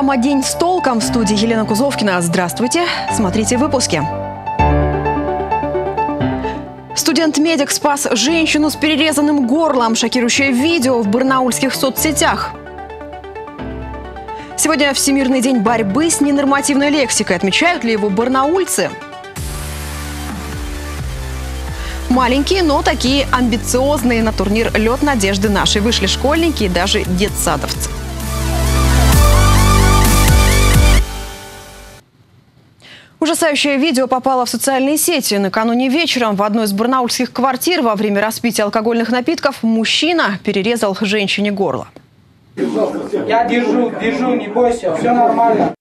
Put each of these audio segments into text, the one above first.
Программа «День с толком», в студии Елена Кузовкина. Здравствуйте. Смотрите в выпуске. Студент-медик спас женщину с перерезанным горлом. Шокирующее видео в барнаульских соцсетях. Сегодня Всемирный день борьбы с ненормативной лексикой. Отмечают ли его барнаульцы? Маленькие, но такие амбициозные. На турнир «Лед надежды» наши вышли школьники и даже детсадовцы. Ужасающее видео попало в социальные сети. Накануне вечером в одной из барнаульских квартир во время распития алкогольных напитков мужчина перерезал женщине горло. Я держу, не бойся, все нормально.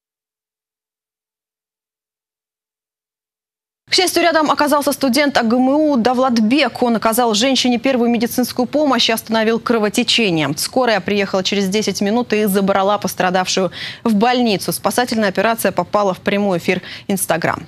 К счастью, рядом оказался студент АГМУ Давлатбек. Он оказал женщине первую медицинскую помощь и остановил кровотечение. Скорая приехала через 10 минут и забрала пострадавшую в больницу. Спасательная операция попала в прямой эфир Инстаграм.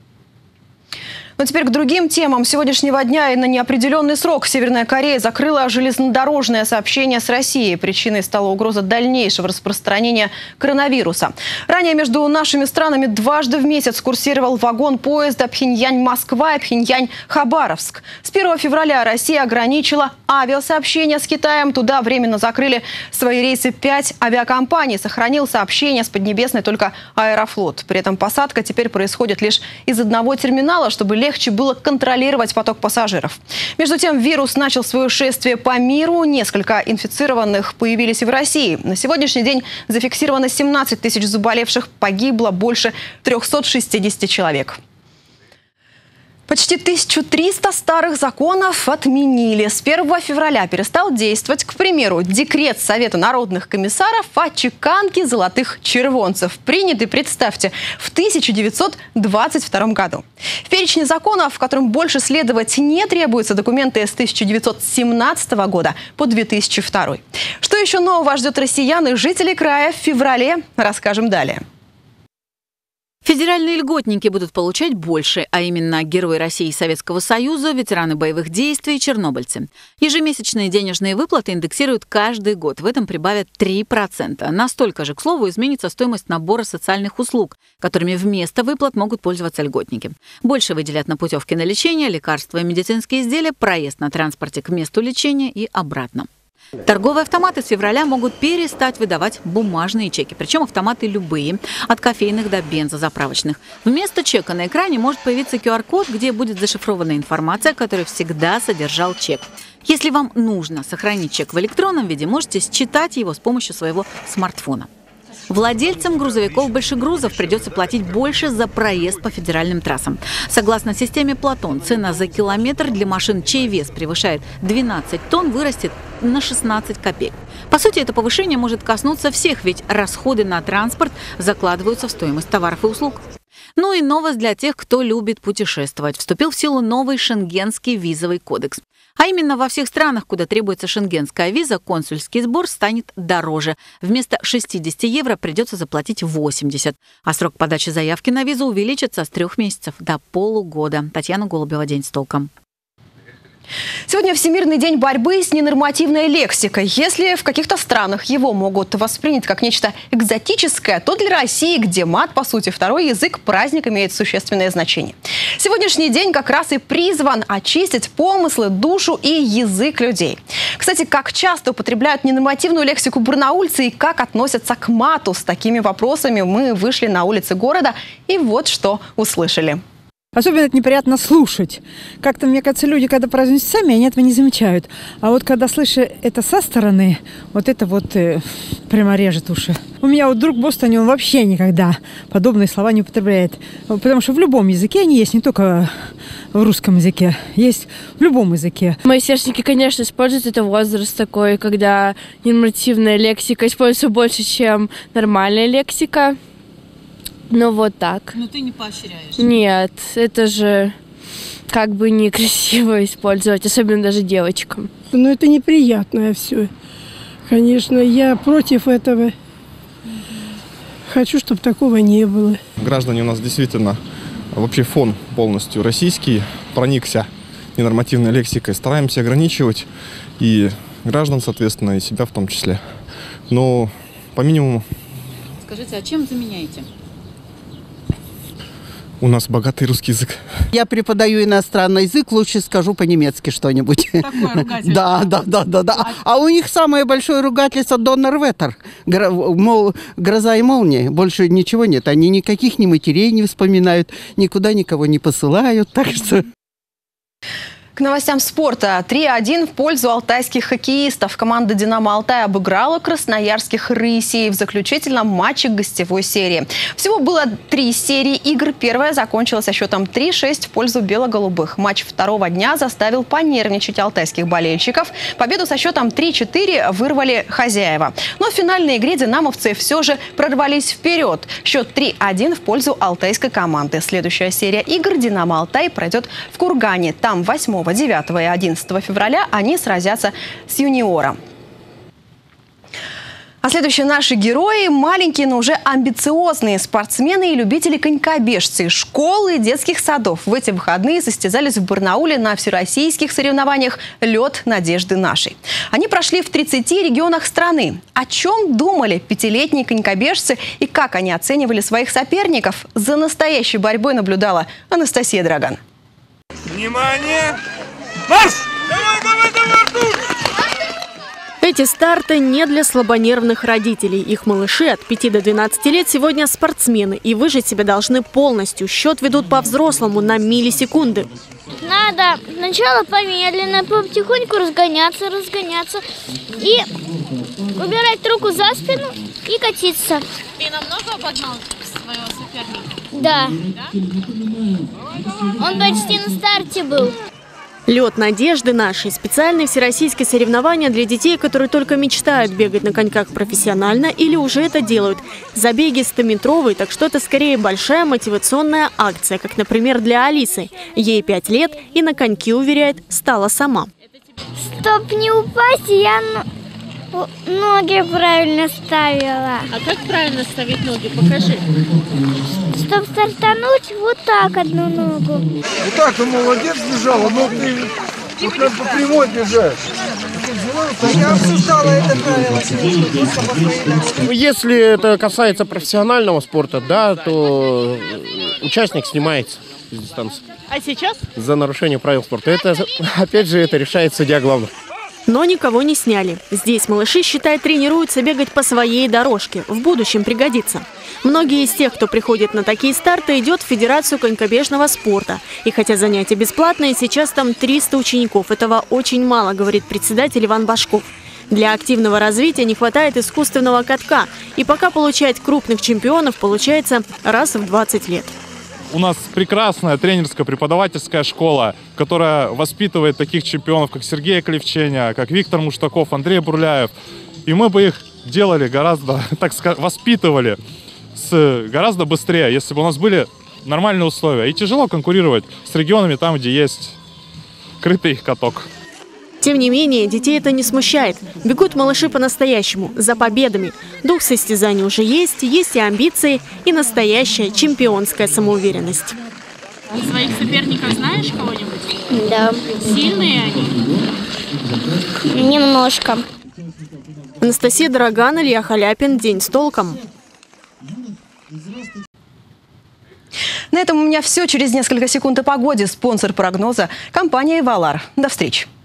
Но теперь к другим темам. С сегодняшнего дня и на неопределенный срок Северная Корея закрыла железнодорожное сообщение с Россией. Причиной стала угроза дальнейшего распространения коронавируса. Ранее между нашими странами дважды в месяц курсировал вагон поезда Пхеньянь-Москва и Пхеньянь-Хабаровск. С 1 февраля Россия ограничила авиасообщения с Китаем. Туда временно закрыли свои рейсы 5 авиакомпаний. Сохранил сообщение с Поднебесной только Аэрофлот. При этом посадка теперь происходит лишь из одного терминала, чтобы легче было контролировать поток пассажиров. Между тем, вирус начал свое шествие по миру. Несколько инфицированных появились и в России. На сегодняшний день зафиксировано 17 тысяч заболевших. Погибло больше 360 человек. Почти 1300 старых законов отменили. С 1 февраля перестал действовать, к примеру, декрет Совета народных комиссаров о чеканке золотых червонцев, принятый, представьте, в 1922 году. В перечне законов, в котором больше следовать не требуются документы с 1917 года по 2002. Что еще нового ждет россиян и жителей края в феврале, расскажем далее. Федеральные льготники будут получать больше, а именно герои России и Советского Союза, ветераны боевых действий и чернобыльцы. Ежемесячные денежные выплаты индексируют каждый год. В этом прибавят 3%. Настолько же, к слову, изменится стоимость набора социальных услуг, которыми вместо выплат могут пользоваться льготники. Больше выделят на путевки на лечение, лекарства и медицинские изделия, проезд на транспорте к месту лечения и обратно. Торговые автоматы с февраля могут перестать выдавать бумажные чеки. Причем автоматы любые, от кофейных до бензозаправочных. Вместо чека на экране может появиться QR-код, где будет зашифрованная информация, которая всегда содержал чек. Если вам нужно сохранить чек в электронном виде, можете считать его с помощью своего смартфона. Владельцам грузовиков большегрузов придется платить больше за проезд по федеральным трассам. Согласно системе Платон, цена за километр для машин, чей вес превышает 12 тонн, вырастет на 16 копеек. По сути, это повышение может коснуться всех, ведь расходы на транспорт закладываются в стоимость товаров и услуг. Ну и новость для тех, кто любит путешествовать. Вступил в силу новый Шенгенский визовый кодекс. А именно во всех странах, куда требуется шенгенская виза, консульский сбор станет дороже. Вместо 60 евро придется заплатить 80. А срок подачи заявки на визу увеличится с 3 месяцев до полугода. Татьяна Голубева, «День с толком». Сегодня Всемирный день борьбы с ненормативной лексикой. Если в каких-то странах его могут воспринять как нечто экзотическое, то для России, где мат, по сути, второй язык, праздник имеет существенное значение. Сегодняшний день как раз и призван очистить помыслы, душу и язык людей. Кстати, как часто употребляют ненормативную лексику барнаульцы и как относятся к мату? С такими вопросами мы вышли на улицы города и вот что услышали. Особенно это неприятно слушать. Как-то, мне кажется, люди, когда произносят сами, они этого не замечают. А вот когда слышу это со стороны, вот это вот прямо режет уши. У меня вот друг в Бостоне, он вообще никогда подобные слова не употребляет. Потому что в любом языке они есть, не только в русском языке. Есть в любом языке. Мои сверстники, конечно, используют это возраст такой, когда ненормативная лексика используется больше, чем нормальная лексика. Ну вот так. Но ты не поощряешь? Нет, это же как бы некрасиво использовать, особенно даже девочкам. Ну это неприятное все. Конечно, я против этого. Хочу, чтобы такого не было. Граждане у нас действительно, вообще фон полностью российский, проникся ненормативной лексикой. Стараемся ограничивать и граждан, соответственно, и себя в том числе. Но по минимуму Скажите, а чем заменяете? У нас богатый русский язык. Я преподаю иностранный язык, лучше скажу по-немецки что-нибудь. Такое ругательство. Да. А у них самое большое ругательство «Доннерветтер». Мол, гроза и молния. Больше ничего нет. Они никаких ни матерей не вспоминают, никуда никого не посылают. Так что... К новостям спорта. 3-1 в пользу алтайских хоккеистов. Команда «Динамо Алтай» обыграла красноярских «Рысей» в заключительном матче гостевой серии. Всего было 3 серии игр. Первая закончилась со счетом 3-6 в пользу бело-голубых. Матч второго дня заставил понервничать алтайских болельщиков. Победу со счетом 3-4 вырвали хозяева. Но в финальной игре динамовцы все же прорвались вперед. Счет 3-1 в пользу алтайской команды. Следующая серия игр «Динамо Алтай» пройдет в Кургане. Там 8, 9 и 11 февраля они сразятся с «Юниором». А следующие наши герои – маленькие, но уже амбициозные спортсмены и любители конькобежцы. Школы и детских садов в эти выходные состязались в Барнауле на всероссийских соревнованиях «Лед надежды нашей». Они прошли в 30 регионах страны. О чем думали пятилетние конькобежцы и как они оценивали своих соперников, за настоящей борьбой наблюдала Анастасия Драган. Внимание! Марш! Давай, Артур! Эти старты не для слабонервных родителей. Их малыши от 5 до 12 лет сегодня спортсмены и выжить себя должны полностью. Счет ведут по-взрослому на миллисекунды. Надо сначала помедленно, потихоньку разгоняться и убирать руку за спину и катиться. Ты намного обогнал своего соперника? Да. Он почти на старте был. Лед надежды нашей – специальные всероссийские соревнования для детей, которые только мечтают бегать на коньках профессионально или уже это делают. Забеги 100-метровые, так что это скорее большая мотивационная акция, как, например, для Алисы. Ей 5 лет и на коньки, уверяет, стала сама. Чтоб не упасть, я ноги правильно ставила. А как правильно ставить ноги? Покажи. Чтоб стартануть, вот так одну ногу. Вот так ты молодец бежала, но ты вот как по прямой бежать. Я обсуждала это правило с ним. Если это касается профессионального спорта, да, то участник снимается с дистанции. А сейчас? За нарушение правил спорта. Это, опять же, это решает судья главный. Но никого не сняли. Здесь малыши, считай, тренируются бегать по своей дорожке. В будущем пригодится. Многие из тех, кто приходит на такие старты, идет в Федерацию конькобежного спорта. И хотя занятия бесплатные, сейчас там 300 учеников. Этого очень мало, говорит председатель Иван Башков. Для активного развития не хватает искусственного катка. И пока получать крупных чемпионов получается раз в 20 лет. У нас прекрасная тренерская преподавательская школа, которая воспитывает таких чемпионов, как Сергей Клевченя, как Виктор Муштаков, Андрей Бурляев. И мы бы их делали гораздо, так сказать, воспитывали гораздо быстрее, если бы у нас были нормальные условия. И тяжело конкурировать с регионами там, где есть крытый каток. Тем не менее, детей это не смущает. Бегут малыши по-настоящему, за победами. Дух состязаний уже есть и амбиции, и настоящая чемпионская самоуверенность. Своих соперников знаешь кого-нибудь? Да. Сильные они? Немножко. Анастасия Драган, Илья Халяпин. День с толком. На этом у меня все. Через несколько секунд о погоде. Спонсор прогноза – компания «Эвалар». До встречи.